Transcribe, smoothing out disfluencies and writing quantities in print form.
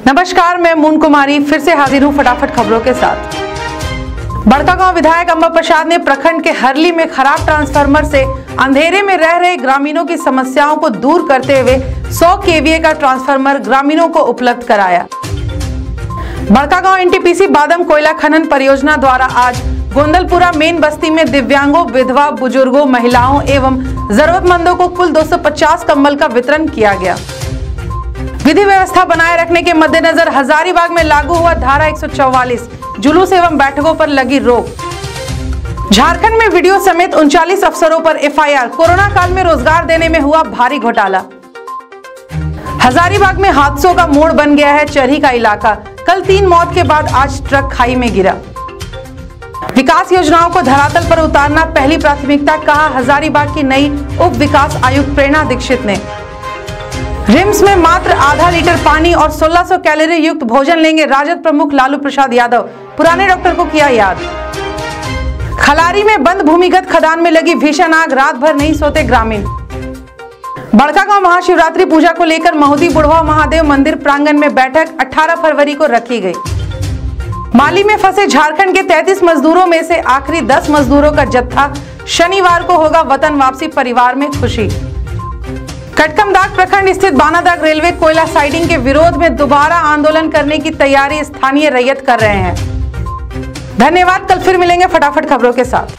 नमस्कार, मैं मून कुमारी फिर से हाजिर हूँ फटाफट खबरों के साथ। बड़कागांव विधायक अंबा प्रसाद ने प्रखंड के हरली में खराब ट्रांसफार्मर से अंधेरे में रह रहे ग्रामीणों की समस्याओं को दूर करते हुए 100 केवीए का ट्रांसफार्मर ग्रामीणों को उपलब्ध कराया। बड़कागांव एनटीपीसी बादम कोयला खनन परियोजना द्वारा आज गोंदलपुरा मेन बस्ती में दिव्यांगों, विधवा, बुजुर्गों, महिलाओं एवं जरूरतमंदों को कुल 250 कंबल का वितरण किया गया। विधि व्यवस्था बनाए रखने के मद्देनजर हजारीबाग में लागू हुआ धारा 144, जुलूस एवं बैठकों पर लगी रोक। झारखंड में वीडियो समेत 39 अफसरों पर एफआईआर। कोरोना काल में रोजगार देने में हुआ भारी घोटाला। हजारीबाग में हादसों का मोड़ बन गया है चरही का इलाका। कल 3 मौत के बाद आज ट्रक खाई में गिरा। विकास योजनाओं को धरातल पर उतारना पहली प्राथमिकता, कहा हजारीबाग की नई उप विकास आयुक्त प्रेरणा दीक्षित ने। रिम्स में मात्र आधा लीटर पानी और 1600 कैलोरी युक्त भोजन लेंगे राजद प्रमुख लालू प्रसाद यादव, पुराने डॉक्टर को किया याद। खलारी में बंद भूमिगत खदान में लगी भीषण आग, रात भर नहीं सोते ग्रामीण। बड़कागांव महाशिवरात्रि पूजा को लेकर महुदी बुढ़वा महादेव मंदिर प्रांगण में बैठक 18 फरवरी को रखी गई। माली में फंसे झारखंड के 33 मजदूरों में से आखिरी 10 मजदूरों का जत्था शनिवार को होगा वतन वापसी, परिवार में खुशी। कटकमदाग प्रखंड स्थित बानादाग रेलवे कोयला साइडिंग के विरोध में दोबारा आंदोलन करने की तैयारी स्थानीय रैयत कर रहे हैं। धन्यवाद, कल फिर मिलेंगे फटाफट खबरों के साथ।